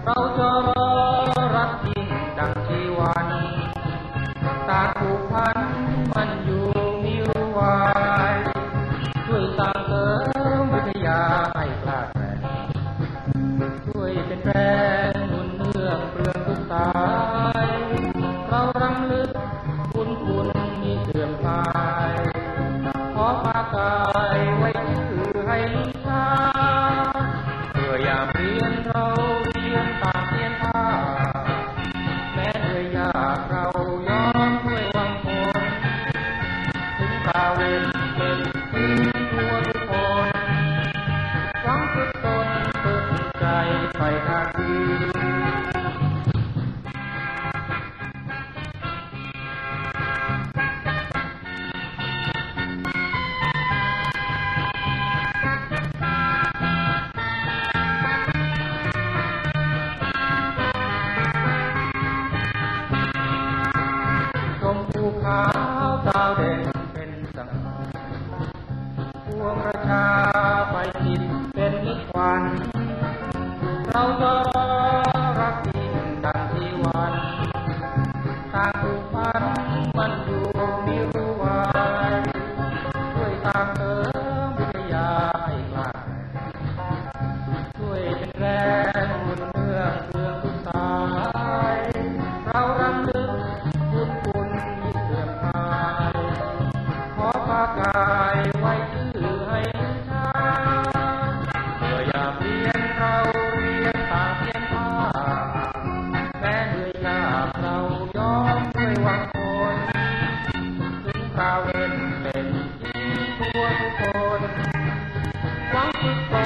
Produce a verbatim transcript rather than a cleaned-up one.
เราจะรอรักยิ่งดังชีวันตาผูกพันมันอยู่มิรู้วายช่วยสร้างเสริมวิทยาให้กล้าแกร่งช่วยเป็นแรงหนุนเนื่องเปลืองทุกสายเรารำลึกคุณคุณมีเสื่อมคลายขอพากายไว้ชื่อให้ลืมชาเพื่อยามเรียนเราเรียนต่างเรียนท่าแม้เหนื่อยยากเรายอมด้วยหวังผลถึงคราวเล่นเป็นถึงตัวทุกคนหวังฝึกตนฝึกใจไปทางดีขาวดาวเด่นเป็นสังพวงราชาไฟจิตเป็นนิควันเราจะรอรักยิ่งดังที่วันต่างผูกพันมันอยู่มิรู้วายช่วยสร้างเสริมวิทยาให้กล้าช่วยเป็นแรงหนุนเนื่องเพื่อทุกสายเรารำลึกคุณคุณกายไว้ชื่อให้ชาเพื่อยามเรียนเราเรียนต่างเรียนผ้าแม้เหนื่อยยากเรายอมด้วยหวังผลถึงคราวเล่นเล่นที่ตัวทุกคนหวังฝึกต